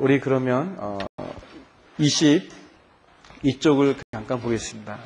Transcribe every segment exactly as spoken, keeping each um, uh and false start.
우리 그러면 어, 이십이 쪽을 잠깐 보겠습니다.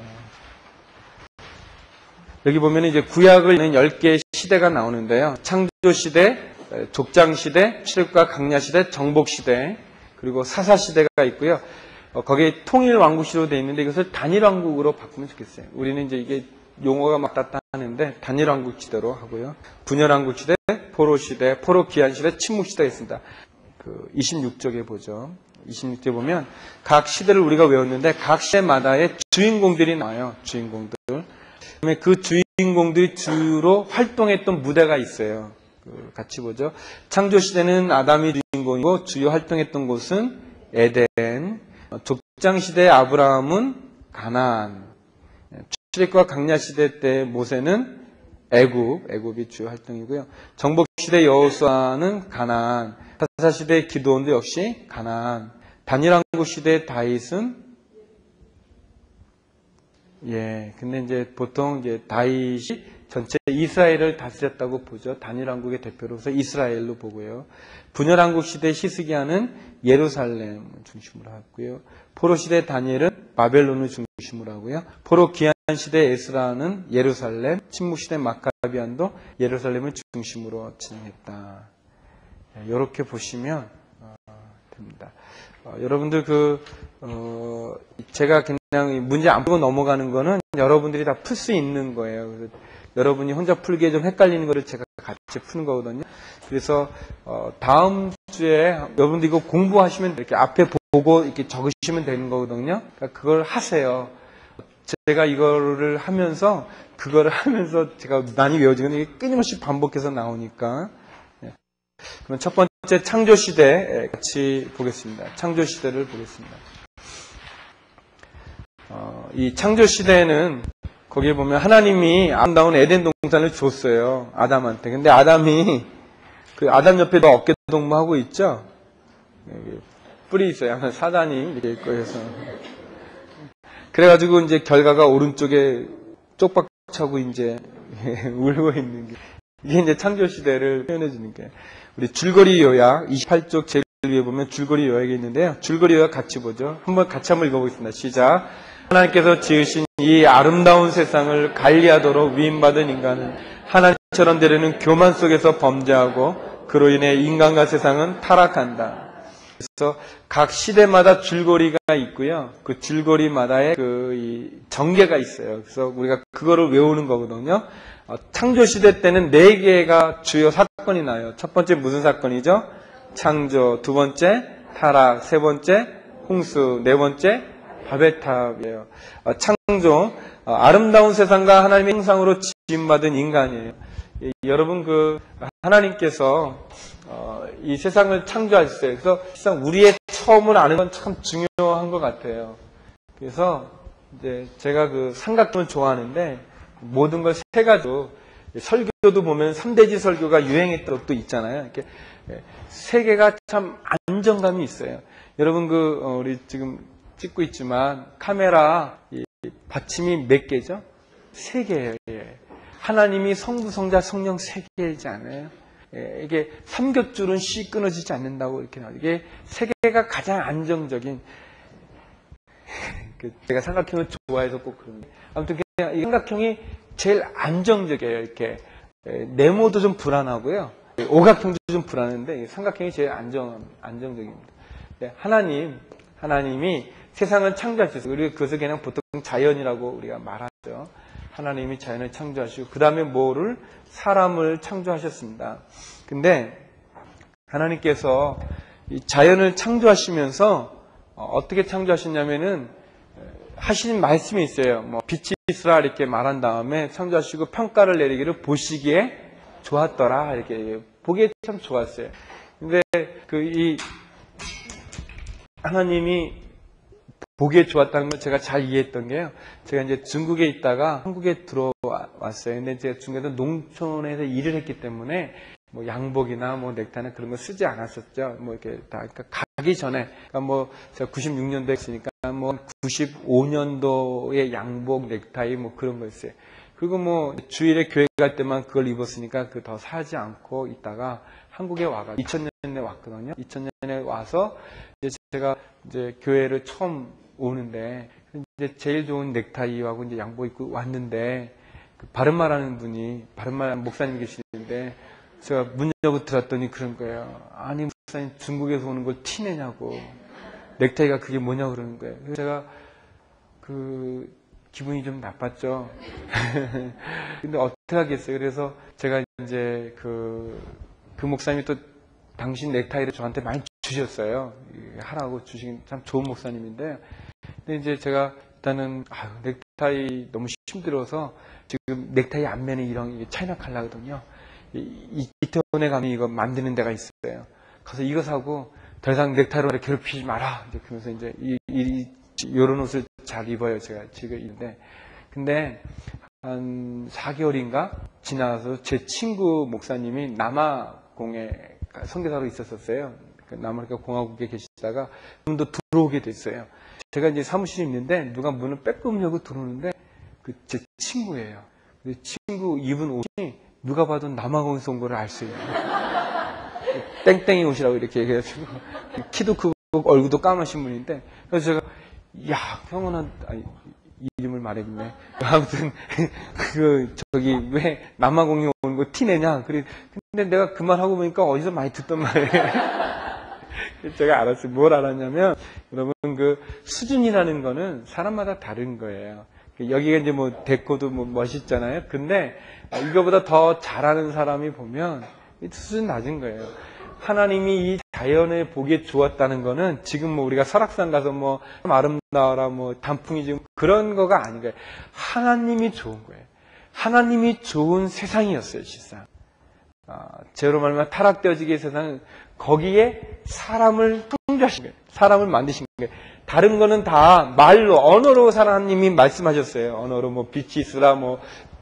여기 보면 이제 구약을 있는 열 개의 시대가 나오는데요. 창조시대, 족장시대, 출애굽과 강야시대, 정복시대, 그리고 사사시대가 있고요. 어, 거기에 통일왕국시로 되어 있는데 이것을 단일왕국으로 바꾸면 좋겠어요. 우리는 이제 이게 용어가 맞닿다 하는데 단일왕국시대로 하고요. 분열왕국시대, 포로시대, 포로기한시대, 침묵시대가 있습니다. 그 이십육 쪽에 보죠. 이십육 쪽에 보면 각 시대를 우리가 외웠는데 각 시대마다의 주인공들이 나와요. 주인공들. 그다음에 그 주인공들이 주로 활동했던 무대가 있어요. 그 같이 보죠. 창조시대는 아담이 주인공이고 주요 활동했던 곳은 에덴. 족장시대의 아브라함은 가나안. 출애굽과 강야시대 때 모세는 애굽, 애굽이 주요 활동이고요. 정복시대 여호수아는 가나안. 사사시대 기드온도 역시 가나안. 단일왕국 시대 다윗은 예, 근데 이제 보통 이제 다윗이 전체 이스라엘을 다스렸다고 보죠. 단일왕국의 대표로서 이스라엘로 보고요. 분열왕국 시대 히스기야는 예루살렘을 중심으로 하고요. 포로 시대 다니엘은 바벨론을 중심으로 하고요. 포로 기한 시대 에스라는 예루살렘, 침묵 시대 마카비안도 예루살렘을 중심으로 진행했다. 이렇게 보시면 어, 됩니다. 어, 여러분들 그 어, 제가 그냥 문제 안 풀고 넘어가는 거는 여러분들이 다 풀 수 있는 거예요. 그래서 여러분이 혼자 풀기에 좀 헷갈리는 거를 제가 같이 푸는 거거든요. 그래서 어, 다음 주에 여러분들 이거 공부하시면 이렇게 앞에 보고 이렇게 적으시면 되는 거거든요. 그러니까 그걸 하세요. 제가 이거를 하면서 그거를 하면서 제가 많이 외워지면 이게 끊임없이 반복해서 나오니까. 네. 그럼 첫 번째 창조시대 같이 보겠습니다. 창조시대를 보겠습니다. 어, 이 창조시대에는 거기에 보면 하나님이 아름다운 에덴 동산을 줬어요. 아담한테. 근데 아담이 그 아담 옆에도 어깨 동무하고 있죠. 여기 뿔이 있어요. 사단이 이렇게 있고 해서. 그래가지고 이제 결과가 오른쪽에 쪽박 차고 이제 울고 있는 게 이게 이제 창조 시대를 표현해 주는 게 우리 줄거리 요약 이십팔 쪽 제일 위에 보면 줄거리 요약이 있는데요. 줄거리 요약 같이 보죠. 한번 같이 한번 읽어보겠습니다. 시작. 하나님께서 지으신 이 아름다운 세상을 관리하도록 위임받은 인간은 하나님처럼 되려는 교만 속에서 범죄하고 그로 인해 인간과 세상은 타락한다. 그래서 각 시대마다 줄거리가 있고요. 그 줄거리마다의 그 이 전개가 있어요. 그래서 우리가 그거를 외우는 거거든요. 어, 창조 시대 때는 네 개가 주요 사건이 나요. 첫 번째 무슨 사건이죠? 창조. 두 번째 타락. 세 번째 홍수. 네 번째 바벨탑이에요. 어, 창조. 어, 아름다운 세상과 하나님의 형상으로 지음받은 인간이에요. 이, 여러분 그 하나님께서 어, 이 세상을 창조하셨어요. 그래서 실상 우리의 처음을 아는 건 참 중요한 것 같아요. 그래서 이제 제가 그 삼각형을 좋아하는데 모든 걸 세 가지로 설교도 보면 삼대지 설교가 유행했던 것도 있잖아요. 이렇게 세 개가 참 안정감이 있어요. 여러분 그 어, 우리 지금 찍고 있지만 카메라 이 받침이 몇 개죠? 세 개예요. 예. 하나님이 성부, 성자, 성령 세 개이지 않아요? 예, 이게 삼겹줄은 씨 끊어지지 않는다고 이렇게 나와요. 이게 세 개가 가장 안정적인. 제가 삼각형을 좋아해서 꼭 그런 거예요. 아무튼 그냥 이 삼각형이 제일 안정적이에요. 이렇게 네모도 좀 불안하고요. 오각형도 좀 불안한데 삼각형이 제일 안정 안정적입니다. 하나님, 하나님이 세상을 창조하셨어요. 우리가 그것을 그냥 보통 자연이라고 우리가 말하죠. 하나님이 자연을 창조하시고 그 다음에 뭐를 사람을 창조하셨습니다. 근데 하나님께서 이 자연을 창조하시면서 어떻게 창조하셨냐면은 하신 말씀이 있어요. 뭐 빛이 있으라 이렇게 말한 다음에 창조하시고 평가를 내리기를 보시기에 좋았더라 이렇게 보기에 참 좋았어요. 근데 그 이 하나님이 보기에 좋았다는 걸 제가 잘 이해했던 게요. 제가 이제 중국에 있다가 한국에 들어왔어요. 근데 제가 중국에서 농촌에서 일을 했기 때문에 뭐 양복이나 뭐 넥타이나 그런 거 쓰지 않았었죠. 뭐 이렇게 다 그러니까 가기 전에 그러니까 뭐 제가 구십육 년도에 했으니까 뭐 구십오 년도에 양복, 넥타이 뭐 그런 거 있어요. 그리고 뭐 주일에 교회 갈 때만 그걸 입었으니까 그 더 사지 않고 있다가 한국에 와가 이천 년에 왔거든요. 이천 년에 와서 이제 제가 이제 교회를 처음 오는데 이제 제일 좋은 넥타이하고 이제 양복 입고 왔는데 그 바른말하는 분이 바른말 목사님 계시는데 제가 문 열고 들었더니 그런 거예요. 아니 목사님 중국에서 오는 걸 티내냐고 넥타이가 그게 뭐냐고 그러는 거예요. 그래서 제가 그 기분이 좀 나빴죠. 근데 어떻게 하겠어요. 그래서 제가 이제 그, 그 목사님이 또 당신 넥타이를 저한테 많이 주셨어요. 하라고 주신 참 좋은 목사님인데. 근데 이제 제가 일단은, 아유, 넥타이 너무 힘들어서 지금 넥타이 앞면에 이런 차이나 컬러거든요. 이, 이태원에 가면 이거 만드는 데가 있어요. 가서 이거 사고 더 이상 넥타이로 괴롭히지 마라. 이제 그러면서 이제 이, 이, 이런 옷을 잘 입어요. 제가 지금 입는데. 근데 한 사 개월인가 지나서 제 친구 목사님이 남아공에 선교사로 있었었어요. 남아메리카 공화국에 계시다가 좀 더 들어오게 됐어요. 제가 이제 사무실에 있는데 누가 문을 빼꼼 열고 들어오는데 그 제 친구예요. 그 친구 입은 옷이 누가 봐도 남아공에서 온 거를 알 수 있어요. 땡땡이 옷이라고 이렇게 얘기해가지고 키도 크고 얼굴도 까마신 분인데 그래서 제가 야 형은 아니 이름을 말해야겠네. 아무튼 그 저기 왜 남아공에 오는 거 티내냐. 그래 근데 내가 그 말 하고 보니까 어디서 많이 듣던 말이에요. 제가 알았어요. 뭘 알았냐면 여러분 그 수준이라는 거는 사람마다 다른 거예요. 여기가 이제 뭐 데코도 뭐 멋있잖아요. 근데 이거보다 더 잘하는 사람이 보면 수준 낮은 거예요. 하나님이 이 자연을 보기에 주었다는 거는 지금 뭐 우리가 설악산 가서 뭐 아름다워라 뭐 단풍이 지금 그런 거가 아닌 거예요. 하나님이 좋은 거예요. 하나님이 좋은 세상이었어요, 실상. 아, 제로 말하면 타락되어지게 세상은 거기에 사람을 창조하신 거예요. 사람을 만드신 거예요. 다른 거는 다 말로, 언어로 하나님이 말씀하셨어요. 언어로 뭐 빛이 있으라, 뭐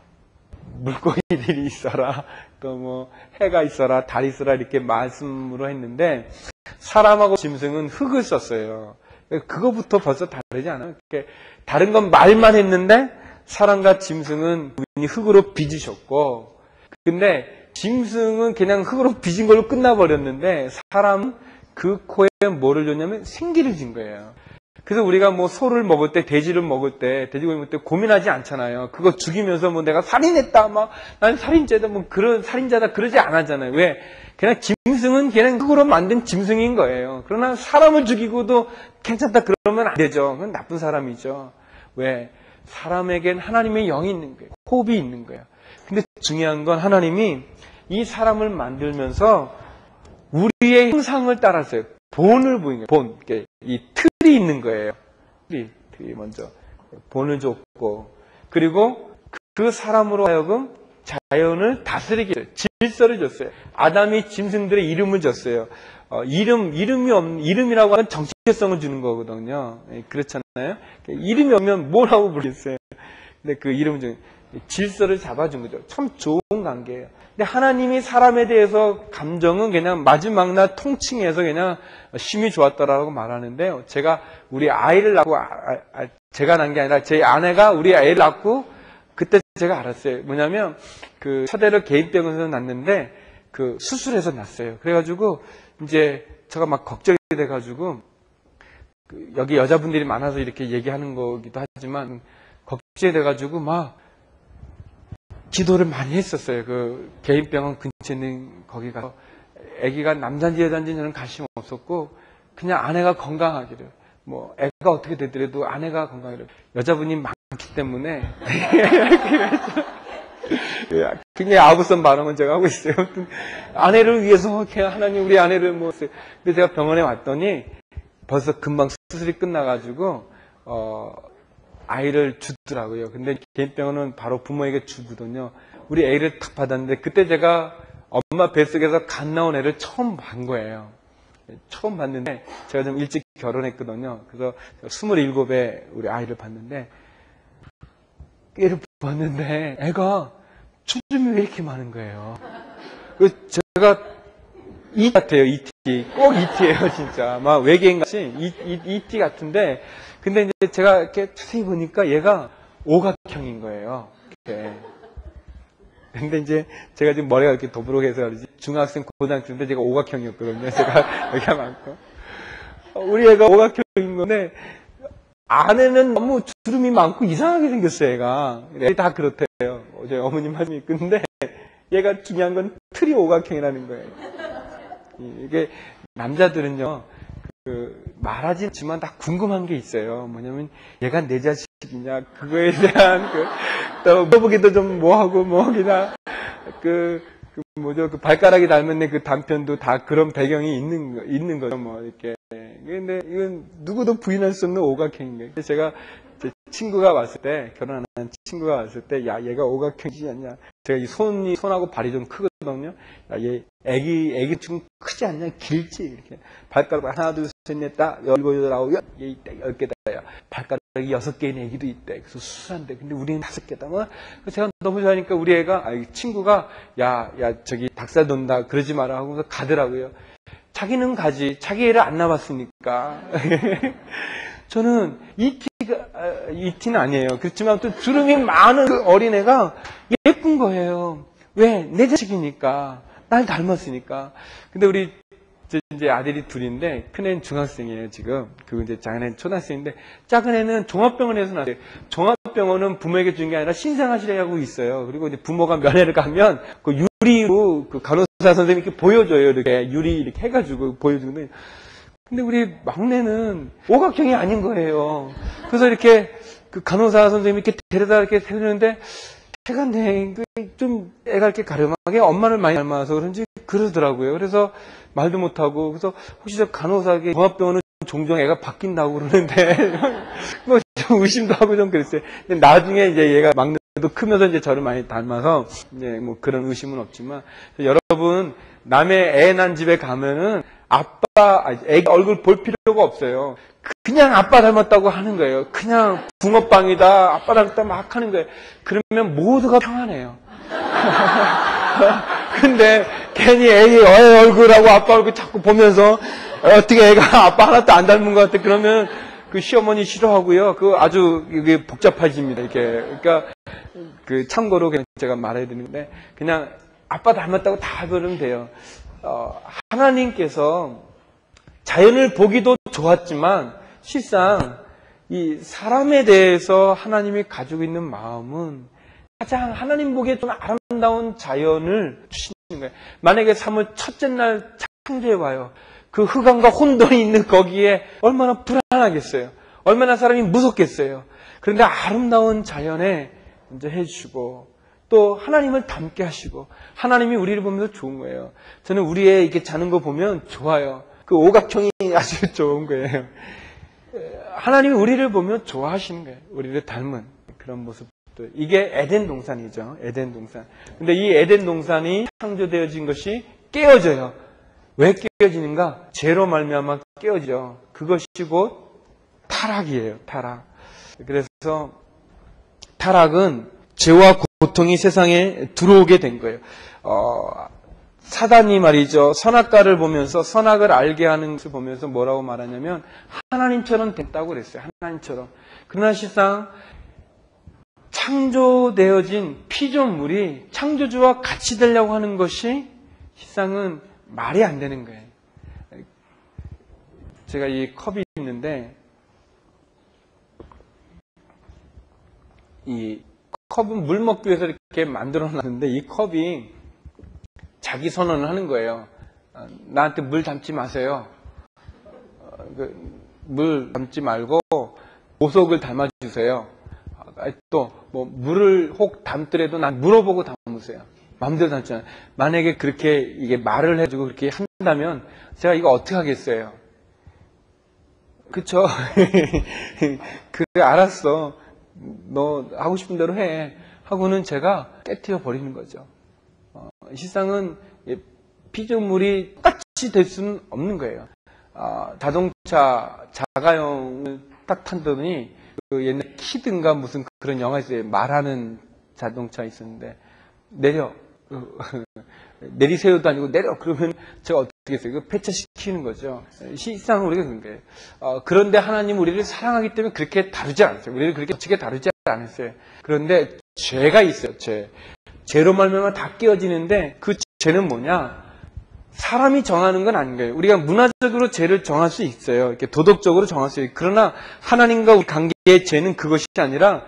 물고기들이 있어라, 또 뭐 해가 있어라, 달이 있어라 이렇게 말씀으로 했는데 사람하고 짐승은 흙을 썼어요. 그거부터 벌써 다르지 않아요? 다른 건 말만 했는데 사람과 짐승은 흙으로 빚으셨고 근데 짐승은 그냥 흙으로 빚은 걸로 끝나버렸는데 사람은 그 코에 뭐를 줬냐면 생기를 준 거예요. 그래서 우리가 뭐 소를 먹을 때, 돼지를 먹을 때, 돼지고기 먹을 때 고민하지 않잖아요. 그거 죽이면서 뭐 내가 살인했다, 막, 난 살인죄다, 뭐 그런, 살인자다, 그러지 않았잖아요. 왜? 그냥 짐승은 그냥 흙으로 만든 짐승인 거예요. 그러나 사람을 죽이고도 괜찮다, 그러면 안 되죠. 그건 나쁜 사람이죠. 왜? 사람에겐 하나님의 영이 있는 거예요. 호흡이 있는 거예요. 근데 중요한 건 하나님이 이 사람을 만들면서 우리의 형상을 따랐어요. 본을 보인 거예요. 본. 이 틀이 있는 거예요. 틀이, 틀이 먼저. 본을 줬고. 그리고 그 사람으로 하여금 자연을 다스리게 했어요. 질서를 줬어요. 아담이 짐승들의 이름을 줬어요. 어, 이름, 이름이 없, 이름이라고 하면 정체성을 주는 거거든요. 예, 그렇잖아요. 이름이 없으면 뭘 하고 부르겠어요. 근데 그 이름을 준, 질서를 잡아준 거죠. 참 좋은 관계예요. 근데 하나님이 사람에 대해서 감정은 그냥 마지막 날 통칭해서 그냥 심히 좋았더라고 말하는데요. 제가 우리 아이를 낳고, 아, 아, 제가 낳은 게 아니라 제 아내가 우리 아이를 낳고 그때 제가 알았어요. 뭐냐면 그 첫애를 개인병원에서 낳는데 그 수술해서 낳았어요. 그래가지고 이제 제가 막 걱정이 돼가지고 그 여기 여자분들이 많아서 이렇게 얘기하는 거기도 하지만 걱정이 돼가지고 막 기도를 많이 했었어요. 그 개인병원 근처에 있는 거기 가서 아기가 남자인지 여자인지 저는 관심 없었고 그냥 아내가 건강하기를 뭐 애가 어떻게 되더라도 아내가 건강하기를 여자분이 많기 때문에 굉장히 아부선 발언을 제가 하고 있어요. 아내를 위해서 그냥 하나님 우리 아내를 뭐 근데 제가 병원에 왔더니 벌써 금방 수술이 끝나가지고 어 아이를 주더라고요. 근데 개인병원은 바로 부모에게 주거든요. 우리 애를 탁 받았는데 그때 제가 엄마 뱃속에서 갓 나온 애를 처음 본 거예요. 처음 봤는데 제가 좀 일찍 결혼했거든요. 그래서 스물일곱에 우리 아이를 봤는데 애를 봤는데 애가 주름이 왜 이렇게 많은 거예요. 제가 이 같아요. 이티. 꼭 이티예요, 진짜. 막 외계인같이 이, 이, 이티 같은데 근데 이제 제가 이렇게 자세히 보니까 얘가 오각형인 거예요. 이렇게. 근데 이제 제가 지금 머리가 이렇게 도부록해서 그러지 중학생, 고등학생 때 제가 오각형이었거든요. 제가 여기가 많고. 우리 애가 오각형인 건데 안에는 너무 주름이 많고 이상하게 생겼어요, 애가. 애들이 다 그렇대요. 어제 어머님 말씀이 근데 얘가 중요한 건 틀이 오각형이라는 거예요. 이게 남자들은요, 그 말하지 않지만 다 궁금한 게 있어요. 뭐냐면 얘가 내 자식이냐 그거에 대한 그 또 물어보기도 좀 뭐하고 뭐 그냥 그, 그 뭐죠 그 발가락이 닮은 애 그 단편도 다 그런 배경이 있는 거 있는 거죠. 뭐 이렇게. 근데 이건 누구도 부인할 수 없는 오각형인 거예요. 제가 제 친구가 왔을 때 결혼한 친구가 왔을 때 야 얘가 오각형이지 않냐. 제가 이 손이 손하고 발이 좀 크거든요. 야 얘 애기 애기 좀 크지 않냐 길지 이렇게 발가락 하나 둘 셋 넷 다 열고 여덟 아홉 얘 있다 열 개다야 발가락이 여섯 개인 애기도 있대. 그래서 수수한데 근데 우리는 다섯 개다. 뭐 제가 너무 좋아하니까 우리 애가 아 친구가 야 야 저기 닭살 돈다 그러지 마라 하고서 가더라고요. 자기는 가지 자기 애를 안 낳았으니까. 저는 이 티가 이 티는 아니에요. 그렇지만 또 주름이 많은 그 어린애가 예쁜 거예요. 왜? 내 자식이니까. 날 닮았으니까. 근데 우리 이제 아들이 둘인데 큰 애는 중학생이에요 지금. 그리고 이제 작은 애는 초등학생인데 작은 애는 종합병원에서 나왔어요. 종합병원은 부모에게 주는 게 아니라 신생아실이라고 있어요. 그리고 이제 부모가 면회를 가면 그 유리로 그 간호사 선생님이 이렇게 보여줘요. 이렇게 유리 이렇게 해가지고 보여주는데. 근데 우리 막내는 오각형이 아닌 거예요. 그래서 이렇게 그 간호사 선생님이 이렇게 데려다 이렇게 세우는데 제가 네, 좀 애가 이렇게 가름하게 엄마를 많이 닮아서 그런지 그러더라고요. 그래서 말도 못하고 그래서 혹시 저 간호사에게 종합병원은 종종 애가 바뀐다고 그러는데 뭐 좀 의심도 하고 좀 그랬어요. 근데 나중에 이제 얘가 막내도 크면서 이제 저를 많이 닮아서 이제 뭐 그런 의심은 없지만 여러분 남의 애 난 집에 가면은 아빠 애 얼굴 볼 필요가 없어요. 그냥 아빠 닮았다고 하는 거예요. 그냥 붕어빵이다 아빠 닮았다 막 하는 거예요. 그러면 모두가 평안해요. 근데 괜히 애의 얼굴하고 아빠 얼굴 자꾸 보면서 어떻게 애가 아빠 하나도 안 닮은 것 같아. 그러면 그 시어머니 싫어하고요. 그 아주 이게 복잡해집니다. 이렇게. 그러니까 그 참고로 그냥 제가 말해야 되는데 그냥 아빠 닮았다고 다 그러면 돼요. 어, 하나님께서 자연을 보기도 좋았지만 실상 이 사람에 대해서 하나님이 가지고 있는 마음은 가장 하나님 보기에 좀 아름다운 자연을 주시는 거예요. 만약에 삼월 첫째 날 창조해 봐요. 그 흑암과 혼돈이 있는 거기에 얼마나 불안하겠어요. 얼마나 사람이 무섭겠어요. 그런데 아름다운 자연에 이제 해주시고 또 하나님을 닮게 하시고 하나님이 우리를 보면서 좋은 거예요. 저는 우리의 이렇게 자는 거 보면 좋아요. 그 오각형이 아주 좋은 거예요. 하나님이 우리를 보면 좋아하시는 거예요. 우리를 닮은 그런 모습들. 이게 에덴 동산이죠. 에덴 동산. 근데 이 에덴 동산이 창조되어진 것이 깨어져요. 왜 깨어지는가? 죄로 말미암아 깨어져. 그것이 곧 타락이에요. 타락. 그래서 타락은 죄와 고통이 세상에 들어오게 된 거예요. 어, 사단이 말이죠. 선악과를 보면서 선악을 알게 하는 것을 보면서 뭐라고 말하냐면 하나님처럼 됐다고 그랬어요. 하나님처럼. 그러나 실상 창조되어진 피조물이 창조주와 같이 되려고 하는 것이 실상은 말이 안 되는 거예요. 제가 이 컵이 있는데 이 컵은 물 먹기 위해서 이렇게 만들어 놨는데 이 컵이 자기 선언을 하는 거예요. 나한테 물 담지 마세요. 물 담지 말고 보석을 담아주세요. 또 뭐 물을 혹 담더라도 난 물어보고 담으세요. 마음대로 담잖아요. 만약에 그렇게 이게 말을 해주고 그렇게 한다면 제가 이거 어떻게 하겠어요? 그쵸? 그래 알았어. 너 하고 싶은 대로 해. 하고는 제가 깨트려 버리는 거죠. 어, 실상은 피조물이 똑같이 될 수는 없는 거예요. 어, 자동차 자가용을 딱 탄더니 그 옛날 키든가 무슨 그런 영화 있어요. 말하는 자동차 있었는데 내려 내리세요도 아니고 내려 그러면 제가 어떻게 했어요? 이거 폐차시키는 거죠. 실상 우리가 그런 거예요. 어, 그런데 하나님 우리를 사랑하기 때문에 그렇게 다루지 않았어요. 우리를 그렇게 어떻게 다루지 않았어요. 그런데 죄가 있어요. 죄. 죄로 말미암아 다 깨어지는데 그 죄는 뭐냐? 사람이 정하는 건 아닌 거예요. 우리가 문화적으로 죄를 정할 수 있어요. 이렇게 도덕적으로 정할 수 있어요. 그러나 하나님과 우리 관계의 죄는 그것이 아니라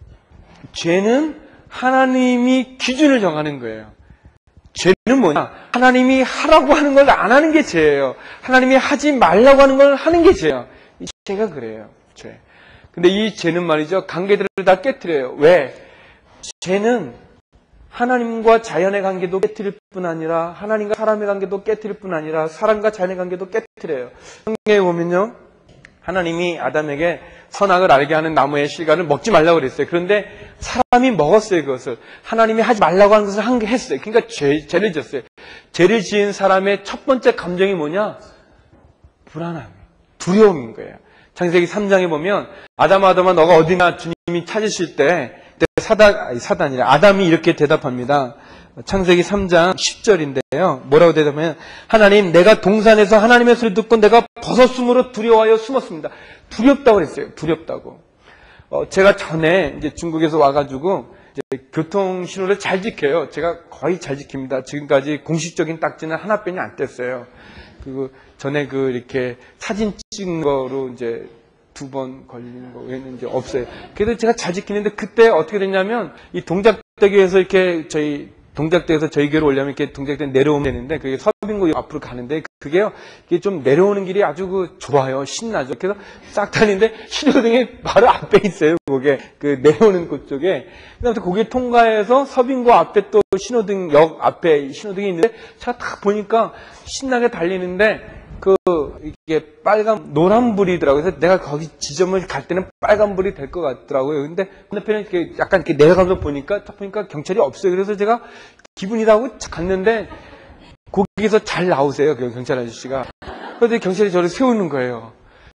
죄는 하나님이 기준을 정하는 거예요. 죄는 뭐냐? 하나님이 하라고 하는 걸 안 하는 게 죄예요. 하나님이 하지 말라고 하는 걸 하는 게 죄예요. 이 죄가 그래요. 죄. 근데 이 죄는 말이죠. 관계들을 다 깨트려요. 왜? 죄는 하나님과 자연의 관계도 깨트릴 뿐 아니라 하나님과 사람의 관계도 깨트릴 뿐 아니라 사람과 자연의 관계도 깨트려요. 성경에 보면요. 하나님이 아담에게 선악을 알게 하는 나무의 실과를 먹지 말라고 그랬어요. 그런데 사람이 먹었어요, 그것을. 하나님이 하지 말라고 하는 것을 한 게 했어요. 그러니까 죄, 죄를 지었어요. 죄를 지은 사람의 첫 번째 감정이 뭐냐? 불안함, 두려움인 거예요. 창세기 삼 장에 보면 아담아 아담아 너가 어디나 주님이 찾으실 때 사단, 아니 사단이라 아담이 이렇게 대답합니다. 창세기 삼 장 십 절인데요. 뭐라고 대답하면 하나님 내가 동산에서 하나님의 소리 듣고 내가 벗었으므로 두려워하여 숨었습니다. 두렵다고 그랬어요. 두렵다고. 어, 제가 전에 이제 중국에서 와가지고 이제 교통 신호를 잘 지켜요. 제가 거의 잘 지킵니다. 지금까지 공식적인 딱지는 하나뿐이 안 뗐어요. 그리고 전에 그 이렇게 사진 찍는 거로 이제 두 번 걸리는 거 외에는 이제 없어요. 그래도 제가 잘 지키는데 그때 어떻게 됐냐면 이 동작대교에서 이렇게 저희 동작대에서 저희 교회로 오려면 이렇게 동작대 내려오면 되는데 그게 서빙고 앞으로 가는데 그게요. 이게 좀 내려오는 길이 아주 그 좋아요. 신나죠. 그래서 싹 다니는데 신호등이 바로 앞에 있어요. 그게 그 내려오는 곳 쪽에. 그다음에 거기 통과해서 서빙고 앞에 또 신호등 역 앞에 신호등이 있는데 제가 딱 보니까 신나게 달리는데 그 이게 빨간 노란불이더라고요. 그래서 내가 거기 지점을 갈 때는 빨간불이 될 것 같더라고요. 근데 건너편에 이렇게 약간 이렇게 내려가면서 보니까 딱 보니까 경찰이 없어요. 그래서 제가 기분이다 하고 갔는데 거기서 잘 나오세요. 그 경찰 아저씨가. 그런데 경찰이 저를 세우는 거예요.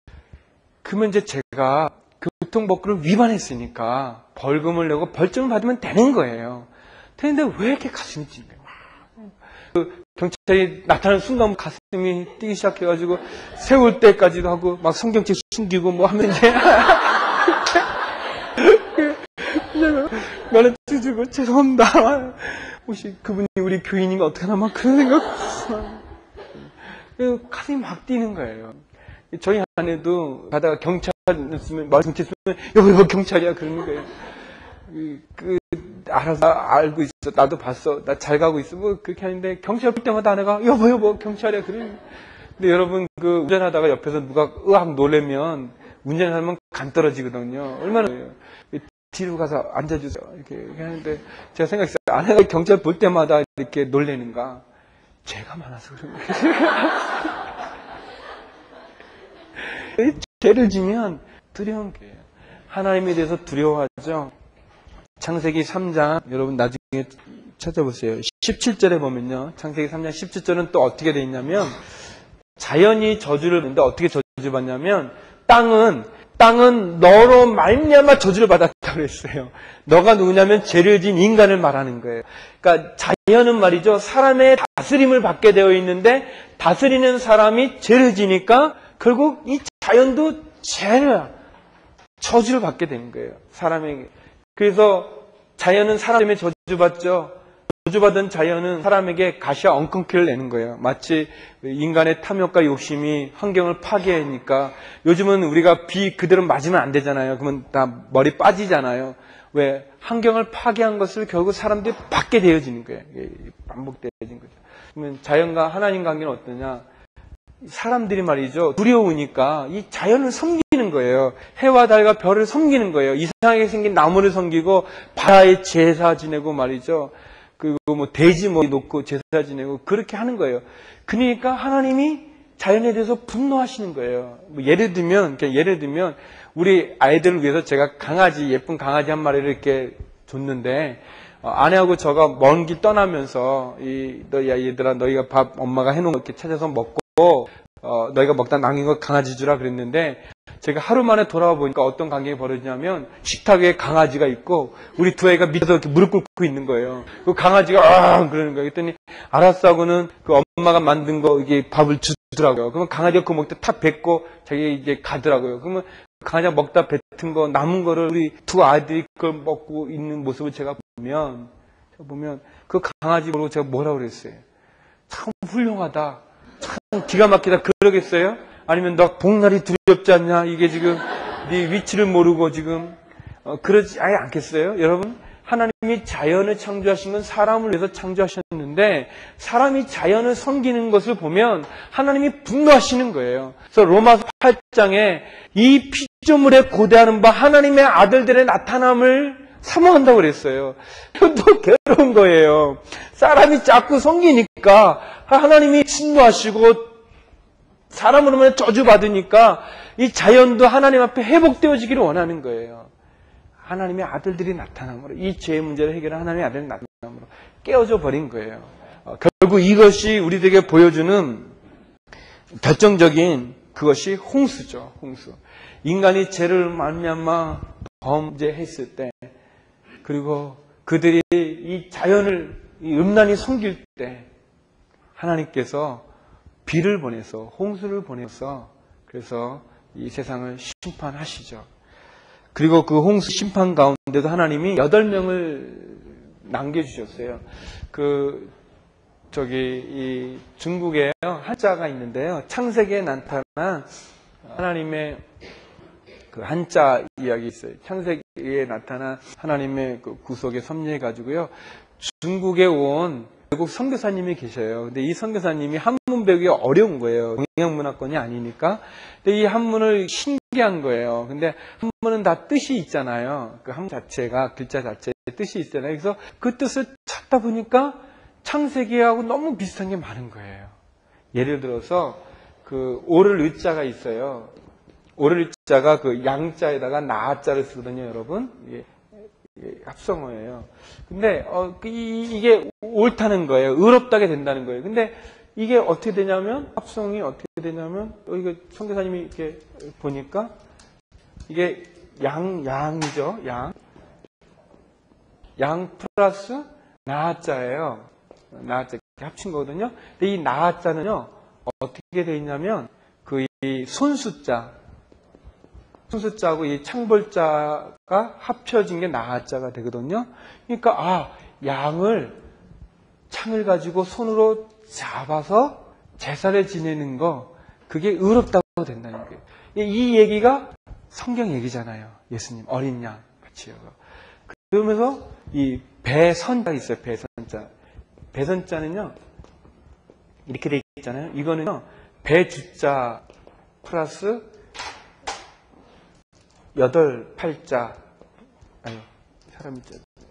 그러면 이제 제가 교통법규를 위반했으니까 벌금을 내고 벌점을 받으면 되는 거예요. 되는데 왜 이렇게 가슴이 찐 거예요? 그 경찰이 나타나는 순간 가슴이 뛰기 시작해가지고 세울 때까지도 하고 막 성경책 숨기고 뭐 하면 이제 나는 주주고 죄송합니다. 혹시 그분이 우리 교인이면 어떡하나 막 그런 생각 가슴이 막 뛰는 거예요. 저희 아내도 가다가 경찰 있으면 말씀 있으면 여보 여보 경찰이야 그러는 거예요. 그, 그 알아서 알고 있어. 나도 봤어. 나 잘 가고 있어. 뭐 그렇게 하는데 경찰 볼 때마다 아내가 여보 여보 경찰이야 그래. 근데 여러분 그 운전하다가 옆에서 누가 으악 놀래면 운전하면 간 떨어지거든요. 얼마나 뒤로 가서 앉아주세요. 이렇게, 이렇게 하는데 제가 생각했어요. 아내가 경찰 볼 때마다 이렇게 놀래는가? 죄가 많아서 그런 거예요. 죄를 지면 두려운 게 하나님에 대해서 두려워하죠. 창세기 삼 장 여러분 나중에 찾아보세요. 십칠 절에 보면요. 창세기 삼 장 십칠 절은 또 어떻게 되어 있냐면 자연이 저주를 받는데 어떻게 저주를 받냐면 땅은 땅은 너로 말미암아 저주를 받았다고 그랬어요. 너가 누구냐면 죄를 지은 인간을 말하는 거예요. 그러니까 자연은 말이죠. 사람의 다스림을 받게 되어 있는데 다스리는 사람이 죄를 지니까 결국 이 자연도 죄를 저주를 받게 되는 거예요. 사람에게. 그래서 자연은 사람 때문에 저주받죠. 저주받은 자연은 사람에게 가시와 엉겅퀴를 내는 거예요. 마치 인간의 탐욕과 욕심이 환경을 파괴하니까 요즘은 우리가 비 그대로 맞으면 안 되잖아요. 그러면 다 머리 빠지잖아요. 왜? 환경을 파괴한 것을 결국 사람들이 받게 되어지는 거예요. 반복되어진 거죠. 그러면 자연과 하나님 관계는 어떠냐? 사람들이 말이죠. 두려우니까 이 자연을 섬기는 거예요. 해와 달과 별을 섬기는 거예요. 이상하게 생긴 나무를 섬기고 바다에 제사 지내고 말이죠. 그리고 뭐 돼지 뭐 놓고 제사 지내고 그렇게 하는 거예요. 그러니까 하나님이 자연에 대해서 분노하시는 거예요. 뭐 예를 들면 예를 들면 우리 아이들을 위해서 제가 강아지 예쁜 강아지 한 마리를 이렇게 줬는데 어, 아내하고 저가 먼 길 떠나면서 이 너 야 얘들아 너희가 밥 엄마가 해놓은 거 이렇게 찾아서 먹고 어, 너희가 먹다 남긴 거 강아지 주라 그랬는데 제가 하루 만에 돌아와 보니까 어떤 광경이 벌어지냐면 식탁 위에 강아지가 있고 우리 두 아이가 밑에서 이렇게 무릎 꿇고 있는 거예요. 그 강아지가 아 그러는 거예요. 그랬더니 알았어 하고는 그 엄마가 만든 거 이게 밥을 주더라고요. 그러면 강아지가 그거 먹다 탁 뱉고 자기 이제 가더라고요. 그러면 강아지가 먹다 뱉은 거 남은 거를 우리 두 아이들이 그걸 먹고 있는 모습을 제가 보면 보면 그 강아지 보고 제가 뭐라고 그랬어요? 참 훌륭하다. 참 기가 막히다. 그러겠어요? 아니면 너 복날이 두렵지 않냐? 이게 지금 네 위치를 모르고 지금 어, 그러지 아예 않겠어요? 여러분, 하나님이 자연을 창조하신 건 사람을 위해서 창조하셨는데 사람이 자연을 섬기는 것을 보면 하나님이 분노하시는 거예요. 그래서 로마서 팔 장에 이 피조물에 고대하는 바 하나님의 아들들의 나타남을 사모한다고 그랬어요. 또 괴로운 거예요. 사람이 자꾸 섬기니까 하나님이 진노하시고 사람으로 면 저주받으니까 이 자연도 하나님 앞에 회복되어지기를 원하는 거예요. 하나님의 아들들이 나타남으로 이 죄의 문제를 해결한 하나님의 아들이 나타남으로 깨어져 버린 거예요. 어, 결국 이것이 우리들에게 보여주는 결정적인 그것이 홍수죠. 홍수. 인간이 죄를 말미암아 범죄했을 때 그리고 그들이 이 자연을 이 음란히 섬길 때 하나님께서 비를 보내서 홍수를 보내서 그래서 이 세상을 심판하시죠. 그리고 그 홍수 심판 가운데도 하나님이 여덟 명을 남겨주셨어요. 그, 저기, 이 중국에 한자가 있는데요. 창세기에 나타난 하나님의 그 한자 이야기 있어요. 창세기에 나타난 하나님의 그 구속에 섭리해가지고요. 중국에 온 외국 선교사님이 계셔요. 근데 이 선교사님이 한문 배우기 어려운 거예요. 동양문화권이 아니니까. 근데 이 한문을 신기한 거예요. 근데 한문은 다 뜻이 있잖아요. 그 한문 자체가, 글자 자체에 뜻이 있잖아요. 그래서 그 뜻을 찾다 보니까 창세기하고 너무 비슷한 게 많은 거예요. 예를 들어서 그 오를 의자가 있어요. 오를 의자가 그 양자에다가 나자를 쓰거든요, 여러분. 이게 합성어예요. 근데 어, 이, 이게 옳다는 거예요. 의롭다게 된다는 거예요. 근데 이게 어떻게 되냐면 합성이 어떻게 되냐면 어, 이거 선교사님이 이렇게 보니까 이게 양 양이죠. 양. 양 플러스 나자예요. 나자 합친 거거든요. 근데 이 나자는요 어떻게 돼 있냐면 그 이 손수자 손수자하고 이 창벌자가 합쳐진 게 나자가 되거든요. 그러니까 아 양을 창을 가지고 손으로 잡아서 제사를 지내는 거 그게 의롭다고 된다는 거예요. 이 얘기가 성경 얘기잖아요. 예수님 어린 양 같이요. 그러면서 이 배선자 있어요. 배선자. 배선자는요 이렇게 돼 있잖아요. 이거는요 배주자 플러스 여덟 팔자 아니 사람이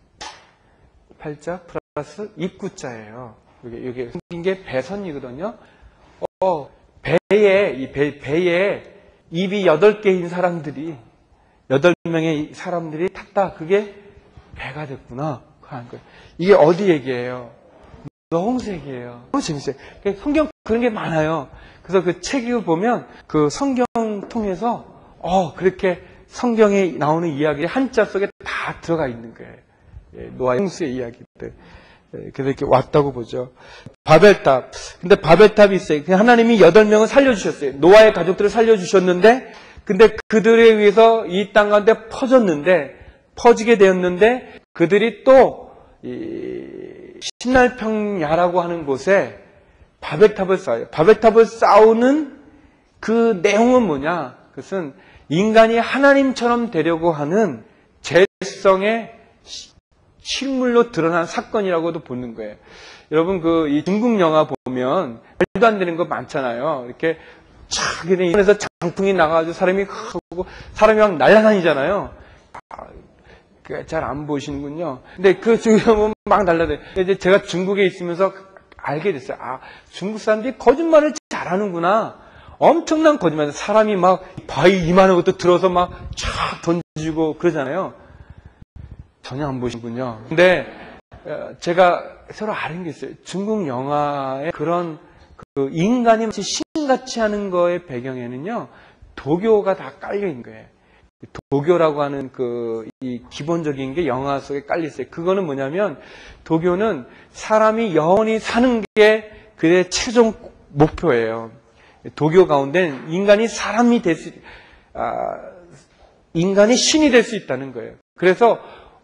팔자 플러스 입구자예요. 이게 이게 생긴 게 배선이거든요. 어 배에 이 배, 배에 입이 여덟 개인 사람들이 여덟 명의 사람들이 탔다. 그게 배가 됐구나 하는 거예요. 이게 어디 얘기예요? 홍수 얘기예요. 너무 재밌어요. 성경 그런 게 많아요. 그래서 그 책을 보면 그 성경 통해서 어 그렇게 성경에 나오는 이야기가 한자 속에 다 들어가 있는 거예요. 예, 노아의 홍수의 이야기들. 예, 그래서 이렇게 왔다고 보죠. 바벨탑. 근데 바벨탑이 있어요. 하나님이 여덟 명을 살려주셨어요. 노아의 가족들을 살려주셨는데, 근데 그들에 의해서 이 땅 가운데 퍼졌는데, 퍼지게 되었는데, 그들이 또, 이, 신날평야라고 하는 곳에 바벨탑을 쌓아요. 바벨탑을 쌓우는 그 내용은 뭐냐? 그것은 인간이 하나님처럼 되려고 하는 죄성의 실물로 드러난 사건이라고도 보는 거예요. 여러분 그 이 중국 영화 보면 말도 안 되는 거 많잖아요. 이렇게 촥 이래서 장풍이 나가지고 사람이 하고 사람이 막 날아다니잖아요. 아, 잘 안 보이시는군요. 근데 그 중국에 막 날아다녀요. 이제 제가 중국에 있으면서 알게 됐어요. 아, 중국 사람들이 거짓말을 잘하는구나. 엄청난 거짓말. 사람이 막 바위 이만한 것도 들어서 막 쫙 던지고 그러잖아요. 전혀 안 보시군요. 근데 제가 서로 아는 게 있어요. 중국 영화의 그런 그 인간이 마치 신같이 하는 거의 배경에는요, 도교가 다 깔려 있는 거예요. 도교라고 하는 그 이 기본적인 게 영화 속에 깔려 있어요. 그거는 뭐냐면 도교는 사람이 영원히 사는 게 그의 최종 목표예요. 도교 가운데는 인간이 사람이 될 수, 아, 인간이 신이 될 수 있다는 거예요. 그래서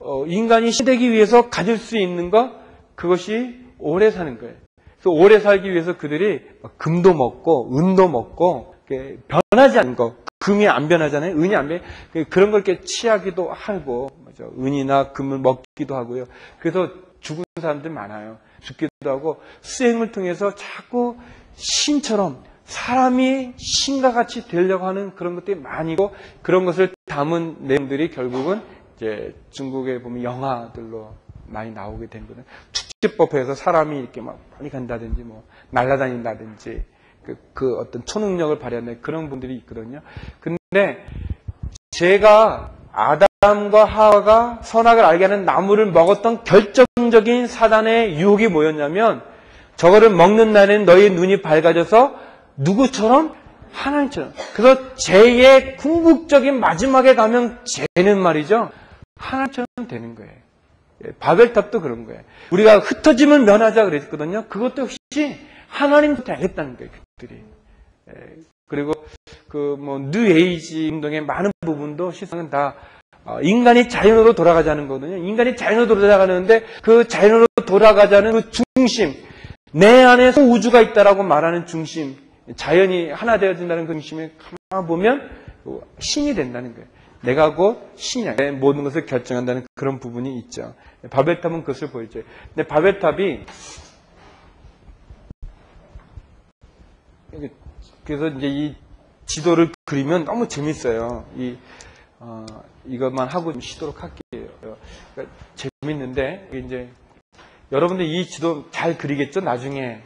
어, 인간이 시되기 위해서 가질 수 있는 것, 그것이 오래 사는 거예요. 그래서 오래 살기 위해서 그들이 금도 먹고 은도 먹고 변하지 않는 것, 금이 안 변하잖아요. 은이 안 변해. 그런 걸 이렇게 취하기도 하고, 맞아. 은이나 금을 먹기도 하고요. 그래서 죽은 사람들 많아요. 죽기도 하고 수행을 통해서 자꾸 신처럼 사람이 신과 같이 되려고 하는 그런 것들이 많이 있고, 그런 것을 담은 내용들이 결국은 이제 중국에 보면 영화들로 많이 나오게 된 거는, 축지법에서 사람이 이렇게 막 많이 간다든지 뭐 날아다닌다든지 그, 그 어떤 초능력을 발휘하는 그런 분들이 있거든요. 근데 제가 아담과 하와가 선악을 알게 하는 나무를 먹었던 결정적인 사단의 유혹이 뭐였냐면, 저거를 먹는 날에는 너희 눈이 밝아져서 누구처럼? 하나님처럼. 그래서 죄의 궁극적인 마지막에 가면 죄는 말이죠, 하나님처럼 되는 거예요. 바벨탑도 그런 거예요. 우리가 흩어짐을 면하자 그랬거든요. 그것도 역시 하나님부터 되겠다는 거예요, 그들이. 그리고 그 뭐 뉴에이지 운동의 많은 부분도 실상은 다 인간이 자연으로 돌아가자는 거거든요. 인간이 자연으로 돌아가는데 그 자연으로 돌아가자는 그 중심, 내 안에서 우주가 있다라고 말하는 중심, 자연이 하나 되어진다는 그 중심에 가만 보면 신이 된다는 거예요. 내가 곧 신이야. 모든 것을 결정한다는 그런 부분이 있죠. 바벨탑은 그것을 보여줘요. 근데 바벨탑이, 그래서 이제 이 지도를 그리면 너무 재밌어요. 이, 어, 이것만 하고 좀 쉬도록 할게요. 그러니까 재밌는데, 이제, 여러분들 이 지도 잘 그리겠죠? 나중에.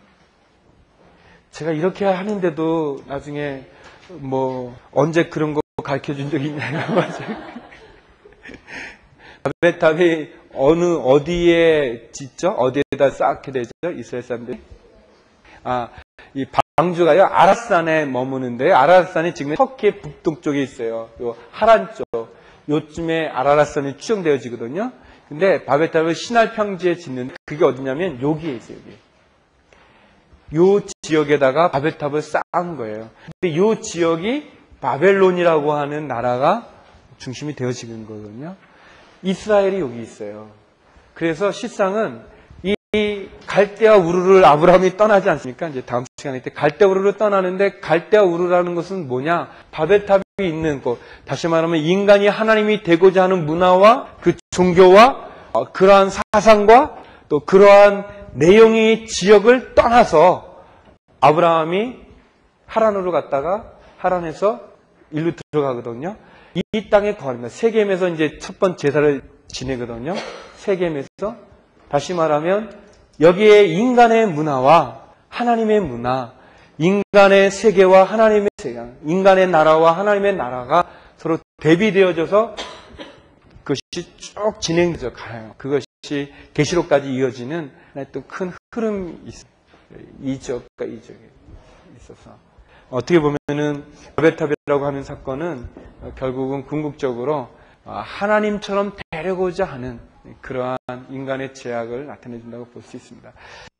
제가 이렇게 하는데도 나중에 뭐, 언제 그런 거 가르쳐 준 적이 있나요? 바벨탑이 어느, 어디에 짓죠? 어디에다 쌓게 되죠? 이스라엘 사람들이? 아, 이 방주가요, 아라산에 머무는데, 아라산이 지금 터키의 북동쪽에 있어요. 요 하란 쪽. 요쯤에 아라산이 추정되어지거든요. 근데 바벨탑을 시날 평지에 짓는, 그게 어디냐면 여기에 있어요, 여기. 요 지역에다가 바벨탑을 쌓은 거예요. 근데 요 지역이 바벨론이라고 하는 나라가 중심이 되어지는 거거든요. 이스라엘이 여기 있어요. 그래서 실상은 이 갈대아 우르를 아브라함이 떠나지 않습니까? 이제 다음 시간에 때 갈대아 우르를 떠나는데, 갈대아 우르라는 것은 뭐냐? 바벨탑이 있는 곳. 다시 말하면 인간이 하나님이 되고자 하는 문화와 그 종교와 그러한 사상과 또 그러한 내용의 지역을 떠나서 아브라함이 하란으로 갔다가 하란에서 일로 들어가거든요. 이, 이 땅에 거합니다. 세겜에서 이제 첫 번째 제사를 지내거든요. 세겜에서. 다시 말하면 여기에 인간의 문화와 하나님의 문화, 인간의 세계와 하나님의 세계, 인간의 나라와 하나님의 나라가 서로 대비되어져서 그것이 쭉 진행되어 가요. 그것이 계시록까지 이어지는 또 큰 흐름이 있어요. 이적과 이적이 있어서. 어떻게 보면은 바벨탑이라고 하는 사건은 결국은 궁극적으로 하나님처럼 되려고자 하는 그러한 인간의 제약을 나타내준다고 볼 수 있습니다.